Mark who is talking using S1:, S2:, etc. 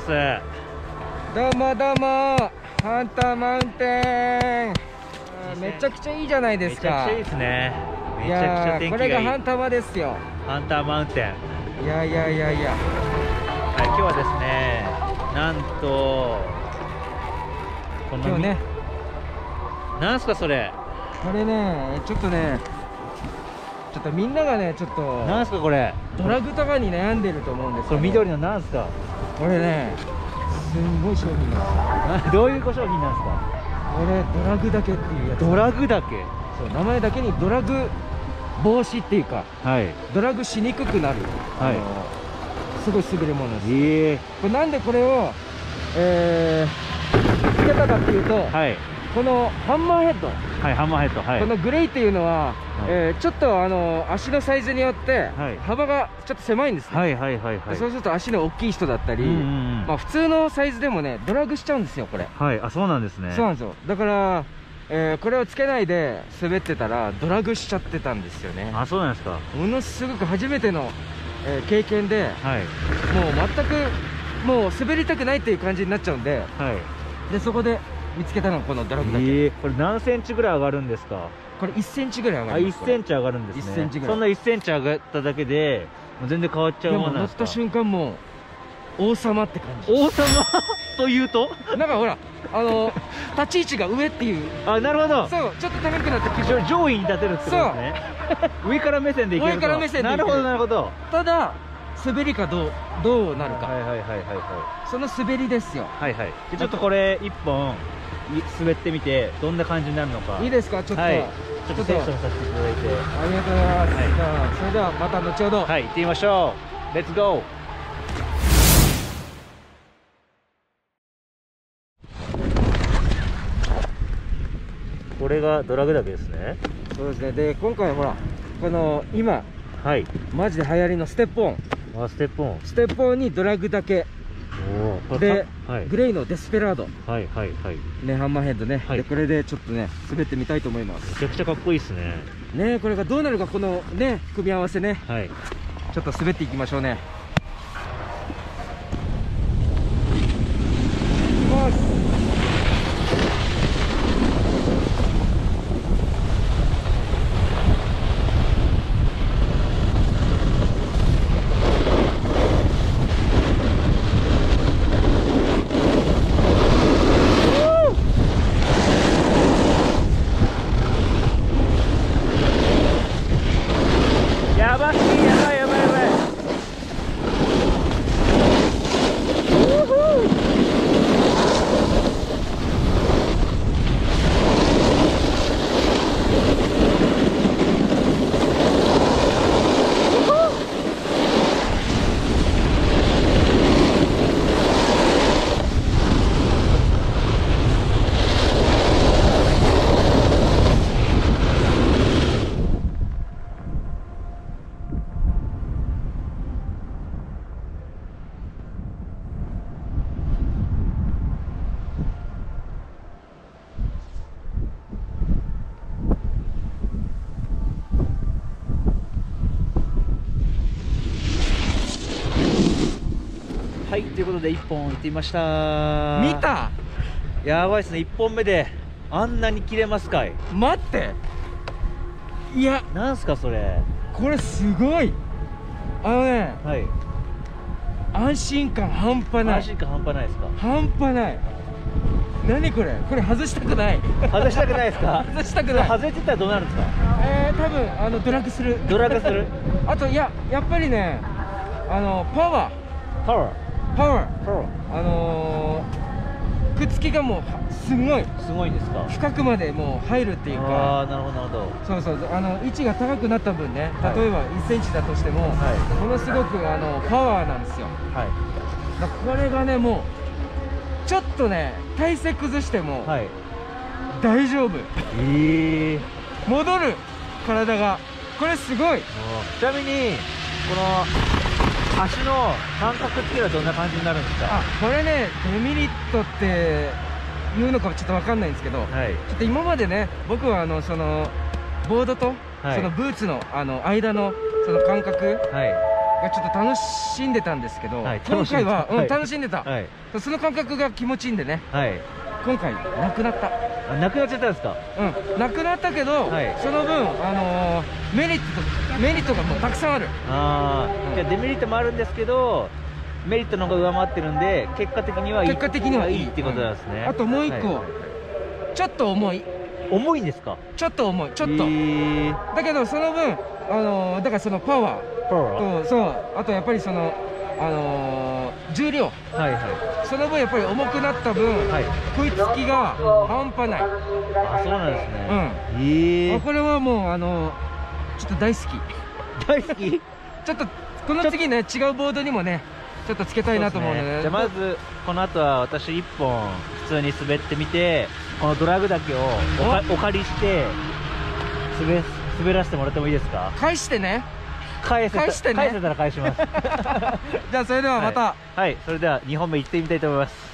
S1: 。
S2: どうもどうも、ハンターマウンテン。めちゃくちゃいいじゃないですか。
S1: めちゃくちゃいいですね。めちゃくちゃ天気がいい。
S2: これがハンタマですよ。
S1: ハンターマウンテン。
S2: いや。
S1: はい、今日はですね、なんとこの
S2: 今日ね、
S1: なんすかそれ。
S2: これね、ちょっとみんながね、ちょっと
S1: なんすかこれ。
S2: ドラッグとかに悩んでると思うんですけど、
S1: これ緑のなんすか。
S2: これね、すんごい商品なんですよ。
S1: どういうご商品なんですか。
S2: これドラッグだけっていうやつ。
S1: ドラッグだけ。
S2: そう、名前だけにドラッグ防止っていうか、
S1: はい。
S2: ドラッグしにくくなる、
S1: はい、
S2: すごい優れものです。これなんでこれをつけたかっていうと、
S1: はい、
S2: このハンマーヘッド、
S1: はい、ハンマーヘッド、はい、
S2: このグレイっていうのは、ちょっと足のサイズによって幅がちょっと狭いんですね。
S1: はいはいはいはい。
S2: そうすると足の大きい人だったり、まあ普通のサイズでもねドラッグしちゃうんですよこれ。
S1: はい、あ、そうなんですね。
S2: そうなんですよ。だから、これをつけないで滑ってたらドラッグしちゃってたんですよね。
S1: あ、そうなんですか。
S2: ものすごく初めての、経験で、
S1: はい、
S2: もう全くもう滑りたくないっていう感じになっちゃうんで、
S1: はい、
S2: でそこで見つけたのがこのドラッグだけ。
S1: これ何センチぐらい上がるんですか。
S2: これ1センチぐらい上がります。
S1: 1センチ上がるんですね。
S2: 1センチぐらい。
S1: そんな1センチ上がっただけでもう全然変わっちゃうものなんですか。
S2: 乗った瞬間もう王様って感じ。
S1: 王様というと
S2: なんかほら立ち位置が上っていう。
S1: あ、なるほど。
S2: そう、ちょっと高くなった気分。
S1: 上位に立てるってことですね。上から目線でいけると。
S2: 上から目線でいける。
S1: なるほどなるほど。
S2: ただ滑りかどうなるか。
S1: はいはいはいはいはい。
S2: その滑りですよ。
S1: はいはい。でちょっとこれ1本滑ってみてどんな感じになるのか。
S2: いいですか。ちょっと、
S1: はい、ちょっとテストさせていただいて。
S2: ありがとうございます。はい、じゃあそれではまた後ほど。
S1: はい、行ってみましょう。レッツゴー。これがドラグだけですね。
S2: そうですね。で今回ほらこの今、
S1: はい、
S2: マジで流行りのステップオン。
S1: あ、ステップオン。
S2: ステップオンにドラッグだけで、はい、グレイのデスペラード、はいはいはいね、ハンマーヘッドね、はい、でこれでちょっとね滑ってみたいと思います。
S1: めちゃくちゃかっこいいですね。
S2: ね、これがどうなるか、このね組み合わせね、はい、ちょっと滑っていきましょうね。いきます。
S1: やばいやばいやばいやばい。はい、ということで1本行ってみました。
S2: 見た？
S1: やばいですね。1本目であんなに切れますかい。
S2: 待って、いや、
S1: なんすかそれ。
S2: これすごい。ね、
S1: はい、
S2: 安心感半端ない。
S1: 安心感半端ないですか。
S2: 半端ない。何これ、これ外したくない。
S1: 外したくないですか。
S2: 外したくない。
S1: 外れてたらどうなるんですか。
S2: 多分ドラッグする。
S1: ドラッグする。
S2: あとやっぱりね、パワーくっつきがもうすごい
S1: んですか。
S2: 深くまでもう入るっていうか。
S1: ああ、なるほどなるほど。
S2: そうそう、位置が高くなった分ね、例えば1センチだとしても、ものすごくパワーなんですよ。はい、だからこれがね、もうちょっとね体勢崩しても大丈夫。戻る体が、これすごい。
S1: ちなみにこの足の感覚っていうのはどんな感じになるんですか。
S2: あ、これねデメリットっていうのかちょっと分かんないんですけど、ちょっと今までね僕はそのボードとそのブーツの間のその感覚がちょっと楽しんでたんですけど、
S1: はい
S2: 今回は、
S1: はい
S2: 楽しんでた、
S1: はい
S2: その感覚が気持ちいいんでね、
S1: はい
S2: 今回なくなった。
S1: あ、なくなっちゃったんですか？
S2: なくなったけど、
S1: はい
S2: その分、メリットがもうたくさんある。
S1: ああ、じゃあデメリットもあるんですけどメリットの方が上回ってるんで結果的にはいい
S2: 結果的にはいい
S1: ってことなんですね。
S2: あともう一個、
S1: はい
S2: ちょっと重い、
S1: 重いんですか？
S2: ちょっと重い、ちょっと、だけどその分、だからそのパワ
S1: パワー
S2: ーと、そう、あとやっぱりその、重量、
S1: はいはい
S2: その分やっぱり重くなった分、
S1: はい
S2: 食いつきが半端ない。
S1: あ、そうなんですね。
S2: これはもうちょっと大好き。
S1: 大好き。
S2: ちょっとこの次ね、違うボードにもねちょっとつけたいなと思うので、
S1: じゃあまずこの後は私1本普通に滑ってみて、このドラグだけをお借りして滑らせてもらってもいいですか？
S2: 返してね。
S1: 返せ
S2: 返してね。
S1: 返せたら返します。
S2: じゃあそれではまた、
S1: はい、それでは2本目行ってみたいと思います。